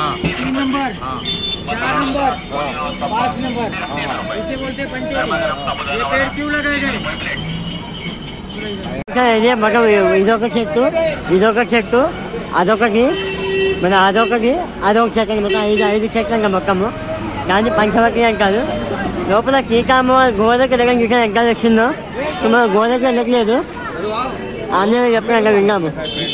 3 number, 4 number, 5 number, इसे बोलते पंचवटी। ये पेड़ क्यों लगाए गए? ఇదొక చెట్టు అదొకటి మన అదొక చెట్టు మొత్తం 5 చెట్ల మొత్తము దాన్ని పంచవటి అంటారు. లోపల టీకామ గోడకి దగ్గర చూసిన ఎక్కడ వచ్చిందో మన గోడకి వెళ్ళట్లేదు ఆంజనేయ చెప్పిన విన్నాము.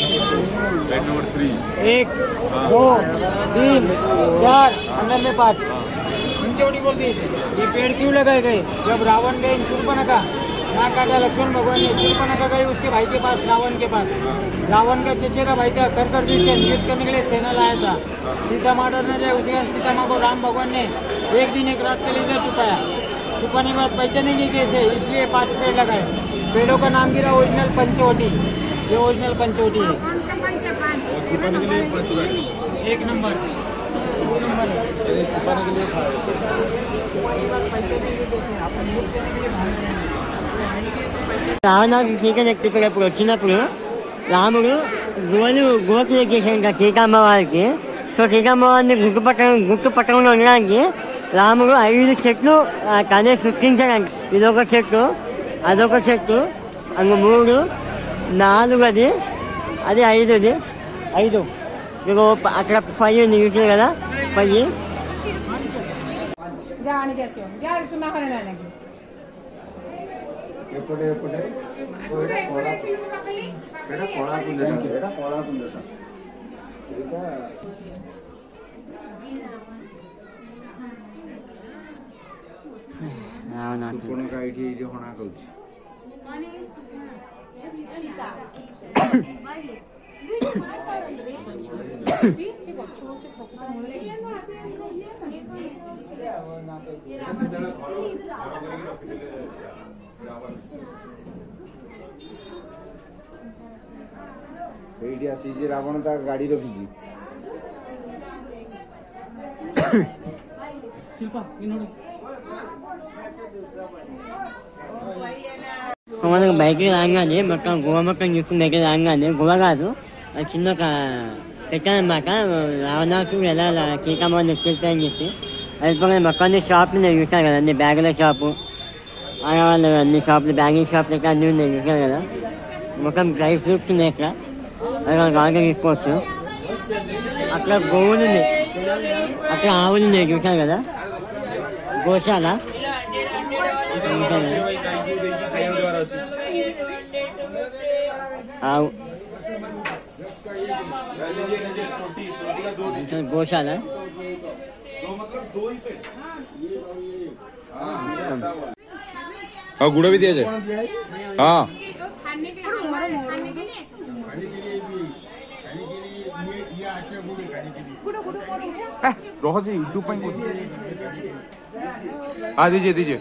1 2 3 4 अंदर में 5 पंचवटी बोलती है। ये पेड़ क्यों लगाए गए? जब रावण गए शूर्पणखा ना काटा लक्ष्मण भगवान ने, शूर्पणखा गई उसके भाई के पास, रावण के पास। रावण का चचेरा भाई था, कर युद्ध करने के लिए सेना लाया था। सीता माँ डर न जाए उसके बाद सीता माँ को राम भगवान ने एक दिन एक रात के लिए इधर छुपाया। छुपाने के बाद पहचानेंगे कैसे, इसलिए 5 पेड़ लगाए। पेड़ों का नाम गिरा ओरिजिनल पंचवटी। ये ओरिजिनल पंचवटी है। छुपाने के लिए 1 नंबर 2 नंबर छुपाने के लिए రావణానికి టీకా ఎక్కిపోయినప్పుడు వచ్చినప్పుడు రాముడు గుహకి చేశాడు టీకామ్మ వారికి. సో టీకామ్మ వారిని గుట్టు పట్టణంలో ఉండడానికి రాముడు 5 చెట్లు తనే సృష్టించాడంట. ఇదొక చెట్టు, అదొక చెట్టు, అందు 3, 4 అది 5 ఇగో అక్కడ 5 ఉంది చూసారు కదా 5. ଏଇଠି ଆସିଛି ରାବଣ ତା ଗାଡି ରଖିଛି। మనకు బయటికి రాగానే మొత్తం గుహ మొత్తం చూసుకుని బయటికి రాగానే గుహ కాదు చిన్న ఒక పెట్టానమాట. రావణాసుడు ఎలా టీకామని ఎక్కిస్తాయని చెప్పి అది మొత్తం షాప్లు నేను చూసాను కదా, అన్ని బ్యాగుల షాపు, ఆడవాళ్ళు అన్ని షాపులు, బ్యాగింగ్ షాపులు ఇక్కడ అన్ని ఉన్నాయి చూసాను కదా. మొత్తం డ్రై ఫ్రూట్స్ ఉన్నాయి ఇక్కడ, అక్కడ గాలి తీసుకోవచ్చు. అక్కడ గోవులు ఉన్నాయి, అక్కడ ఆవులు ఉన్నాయి చూసాను కదా, గోశాల ఆవు గోశాల. हाँ गुड़ा भी दिया जाए। हाँ रहो जी यूट्यूब पर हाँ दीजिए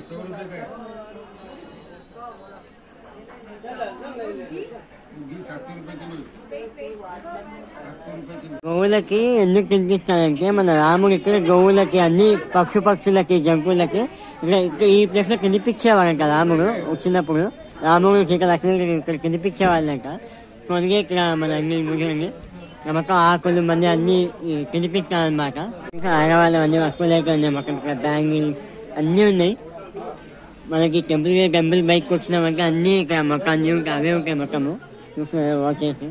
గోవులకి ఎందుకు తినిపిస్తారంటే మన రాముడు ఇక్కడ గోవులకి అన్ని పక్షులకి జంతువులకి ఈ ప్లేస్ లో తినిపించేవాడంట. రాముడు వచ్చినప్పుడు రాముడు ఇక్కడ తినిపించేవాళ్ళంట. కొద్దిగా ఇక్కడ మన అన్ని ముగిలి మొత్తం ఆకులు మంది అన్ని తినిపిస్తారనమాట. ఇంకా ఆడవాళ్ళు అన్ని వస్తువులు అయితే ఉన్నాయి మొత్తం, ఇక్కడ బ్యాంగిల్స్ అన్ని ఉన్నాయి. మనకి టెంపుల్ బైక్ వచ్చినామంటే అన్ని ఇక్కడ మొత్తం అన్ని ఉంటాయి, అవే ఉంటాయి మొత్తము. చూస్తున్నారు వాచెస్,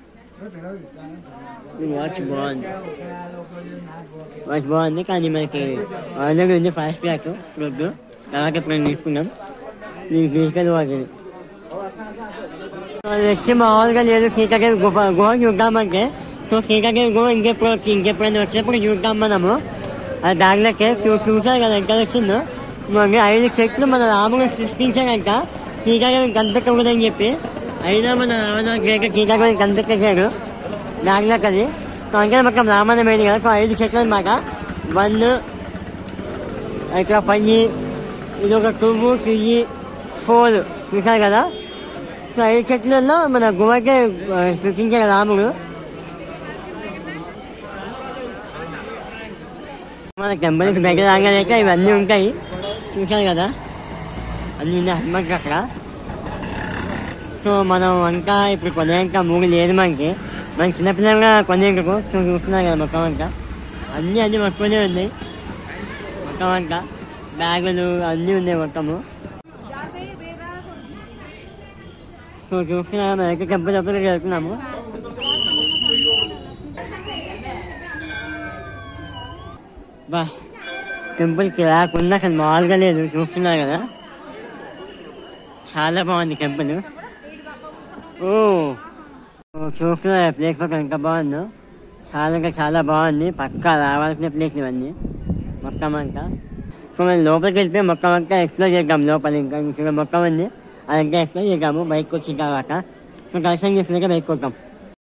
వాచ్ బాగుంది కానీ మనకి ఆల్రెడీ ఉంది ఫాస్ట్ ట్రాక్ రోడ్డు. తర్వాత ఇప్పుడు తీసుకున్నాం దీనికి ఫిజికల్ వాచ్. వచ్చి మామూలుగా లేదు సీతాదేవి గుహ చూద్దామంటే, సో సీతాదేవి గుహ ఇంకెప్పుడైనా వచ్చినప్పుడు చూద్దాం మనము. అది దానిలోకే చూసారు కదా ఎంత వచ్చిందో. 5 చెట్లు మన రాముడు సృష్టించాడంట సీతాదేవి కనిపెట్టకూడదని చెప్పి. అయినా మన రావణ సీతాదేవి కనిపెట్టేశాడు దానిలోకి. అది సో అంటే మొత్తం రామాయణం అయింది కదా. సో 5 చెట్లు అనమాట. 1 ఇక్కడ 5, ఇది ఒక 2, 3, 4 చూసారు కదా. సో 5 చెట్లలో మన గుహకే సృష్టించాడు రాముడు. మన టెంపుల్స్ బయట రాగానే ఇవన్నీ ఉంటాయి చూసారు కదా, అన్ని హనుమంతుడు అక్కడ. సో మనం అంతా ఇప్పుడు కొనేంత 3 లేదు మనకి. మన చిన్నపిల్లలుగా కొనేందుకు చూస్తున్నారు కదా మొత్తం అంతా. అన్ని మొక్కనే ఉన్నాయి మొత్తం అంతా బ్యాగులు అన్నీ ఉన్నాయి మొత్తము చూస్తున్నా మనకి టెంపుల్ లోపలికి వెళ్తున్నాము బా టెంపుల్కి రాకుండా అసలు మామూలుగా లేదు చూస్తున్నారు కదా చాలా బాగుంది టెంపుల్ చూస్తున్నారు ప్లేస్ పక్కన ఎంత బాగుందో చాలా బాగుంది పక్కా రావాల్సిన ప్లేస్ ఇవన్నీ మొత్తం అంతా మనం లోపలికి వెళ్తే మొత్తం అంతా ఎక్స్ప్లోర్ చేద్దాం లోపల ఇంకా మొత్తం ఉంది అదంతా ఎక్స్ప్లోర్ చేద్దాము బైక్ వచ్చిన తర్వాత దర్శనం చేసుకున్నాక బైక్ కొట్టాం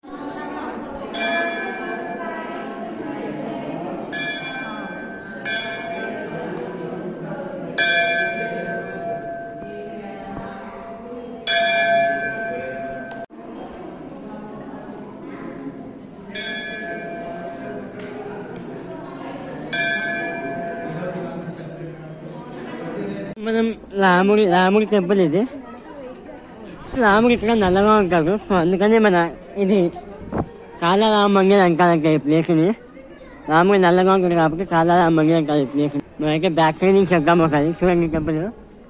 మనం రాముడి టెంపుల్ ఇది రాముడు ఇక్కడ నల్లగా ఉంటాడు అందుకని మన ఇది కాళరామ మందిర్ అంటారంట ఈ ప్లేస్ని రాముడు నల్లగా ఉంటాడు కాబట్టి కాళరామ మందిర్ అంటారు ఈ ప్లేస్ మనమైతే బ్యాక్ సైడ్ నుంచి వెళ్దాం ఒకసారి చూడండి టెంపుల్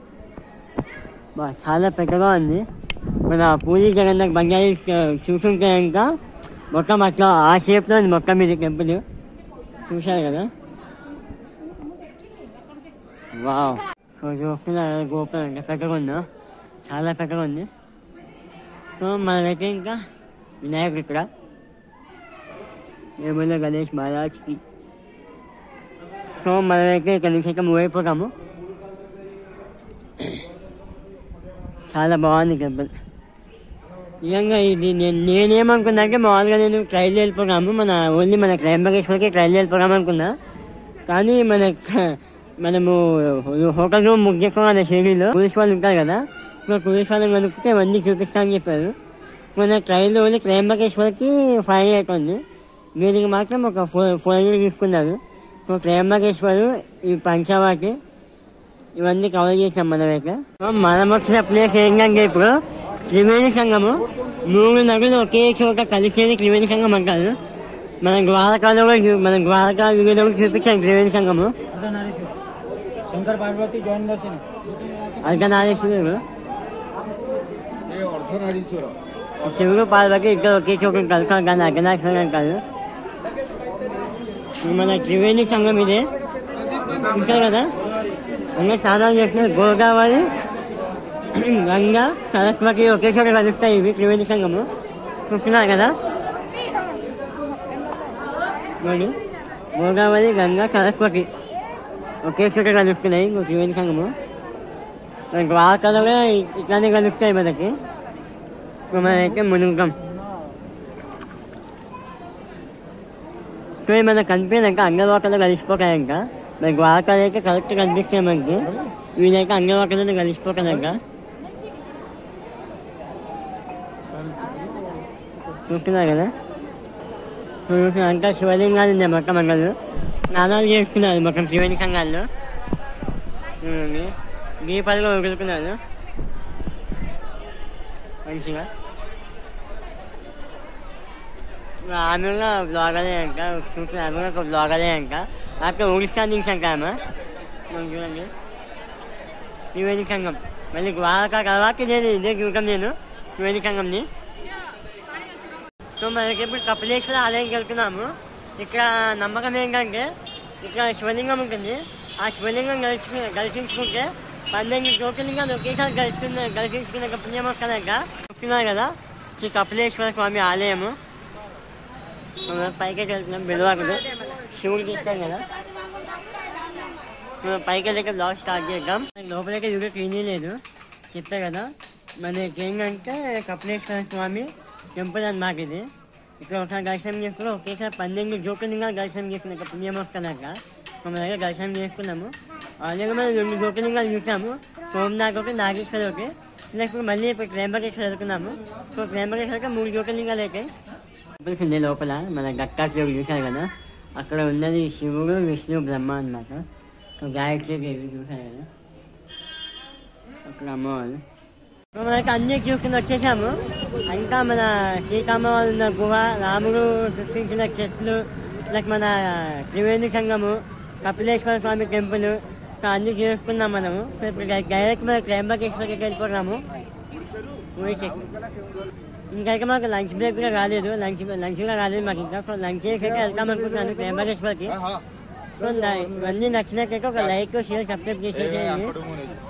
చాలా పెద్దగా ఉంది మన పూరి జగన్నాథ్ బంగాళీ చూసుంటే ఇంకా మొత్తం అట్లా ఆ షేప్లో ఉంది మొత్తం ఇది టెంపుల్ చూశారు కదా వావ్ చూస్తున్నారు గోపురం అంటే పెద్దగా ఉందా చాలా పెద్దగా ఉంది సో మనమైతే ఇంకా వినాయకుడు ఇక్కడ ఏమైనా గణేష్ మహారాజ్కి సో మనమైతే ఇక్కడ నుంచి అయితే మూవ్ అయిపోతాము చాలా బాగుంది టెంపుల్ నిజంగా ఇది నేనేమనుకున్నా అంటే మామూలుగా నేను ట్రైల్ వెళ్ళిపోయాము ఓన్లీ మన త్రయంబకేశ్వర్కి ట్రైల్ వెళ్ళిపోయాము అనుకున్నా కానీ మనము హోటల్ రూమ్ బుక్ చేసుకోవాలి షిరిడీలో పోలీస్ వాళ్ళు ఉంటారు కదా సో పోలీస్ వాళ్ళని కనుక్కుంటే ఇవన్నీ చూపిస్తామని చెప్పారు మన ట్రైన్లో ఓన్లీ త్రయంబకేశ్వర్కి 5 అవుతుంది దీనికి మాత్రం ఒక 4 తీసుకున్నారు సో త్రయంబకేశ్వరు ఈ పంచవాటి ఇవన్నీ కవర్ చేసాం మనమైతే మనం వచ్చిన ప్లేస్ ఏంటంటే ఇప్పుడు త్రివేణి సంగము 3 నదులు ఒకే చోట కలిసేది త్రివేణి సంగం అంటారు మన ద్వారకా వీడియోలో చూపించాం త్రివేణి సంగము शंकर पार्वती जैन दर्शन अर्धनारीश्वरुడు శివుడు పార్వతి ఇద్దరు ఒకే చోట ఉంటారు కానీ అర్ధనారీశ్వరుడు అంటారు మన త్రివేణి సంగం ఇదే ఉంటారు కదా ఇంకా స్నానాలు చేసిన గోదావరి గంగా సరస్వతి ఒకే చోట కలుస్తాయి ఇవి త్రివేణి సంగము చూస్తున్నారు కదా గోదావరి గంగా సరస్వతి ఒకే చోట కలుస్తున్నాయి త్రివేణి సంగము ద్వారకలో ఇట్లానే కలుస్తాయి మనకి మనమైతే మునుగుతాం సో మనకు కనిపించాక అంగవాకలో కలిసిపోతాయంట మరి ద్వారకలు అయితే కరెక్ట్ కనిపిస్తాయి మనకి వీళ్ళైతే అంగవాకలో కలిసిపోతాయంట చూస్తున్నారు కదా అంతా శివలింగాలు ఉన్నాయి మొక్క మంగళలు స్నానాలు చేసుకున్నారు మొత్తం త్రివేణి సంఘాల్లో దీపాలుగా వదులుకున్నారు మంచిగా ఆమె బ్లాగరే అంట చూసిన ఆమె ఒక బ్లాగరే అంట అక్కడ ఊరిస్తాను నుంచి అంట ఆమె చూడండి త్రివేణి సంఘం మళ్ళీ ద్వారకా తర్వాత ఇదే చూడటం నేను త్రివేణి సంఘంని సో మనకి ఇప్పుడు కపిలేశ్వర ఆలయంకి వెళ్తున్నాము ఇక్కడ నమ్మకం ఏంటంటే ఇక్కడ శివలింగం ఉంటుంది ఆ శివలింగం దర్శించుకుంటే 12 జ్యోతిర్లింగాలు ఒకేసారి దర్శించుకునే పుణ్యం వస్తుందంట చెప్తున్నారు కదా ఈ కపిలేశ్వర స్వామి ఆలయము పైకి వెళ్తున్నాం బెలవాకులు శివుడు తీస్తాం కదా పైకి వెళ్ళక బ్లాగ్ స్టార్ట్ చేద్దాం లోపలికి వీడియో క్లీన్ లేదు చెప్పా కదా మనకి ఏంటంటే కపిలేశ్వర స్వామి టెంపుల్ అన్నమాట ఇది ఇక్కడ ఒకసారి దర్శనం చేసుకుని ఒకేసారి 12 జ్యోతిర్లింగాలు దర్శనం చేసుకున్నాక పుణ్యం వస్తున్నాక మన దగ్గర దర్శనం చేసుకున్నాము అలాగే మనం 2 జ్యోతిర్లింగాలు చూసాము సోమనాథ్ ఒకటి నాగేశ్వర ఒకటి ఇలా ఇప్పుడు మళ్ళీ ఇప్పుడు త్రయంబకేశ్వర వెళ్తున్నాము సో త్రయంబకేశ్వరకి 3 జ్యోతిర్లింగాలు అయితే టెంపుల్స్ ఉంది లోపల మన దత్తాత్రేయుడు చూశారు కదా అక్కడ ఉన్నది శివుడు విష్ణు బ్రహ్మ అన్నమాట సో గాయత్రి దేవి చూశారు కదా అక్కడ అమ్మవారు మనకి అన్ని చూసుకుని వచ్చేసాము ఇంకా మన శ్రీకామ ఉన్న గుహ రాముడు సృష్టించిన చెట్లు ప్లస్ మన త్రివేణి సంఘము, కపిలేశ్వర స్వామి టెంపుల్ అన్ని చేసుకున్నాం మనము. ఇప్పుడు డైరెక్ట్ మన త్రయంబకేశ్వరికి వెళ్ళిపోతున్నాము. ఇంకా మాకు లంచ్ బ్రేక్ కూడా రాలేదు, లంచ్ కూడా రాలేదు మాకు ఇంకా. సో లంచ్ చేసి వెళ్తాం అనుకుంటున్నాను త్రయంబకేశ్వరికి. సో ఇవన్నీ నచ్చినట్లయితే ఒక లైక్, షేర్, సబ్స్క్రైబ్ చేసేసేయండి.